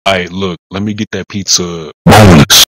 Alright, look, let me get that pizza boneless.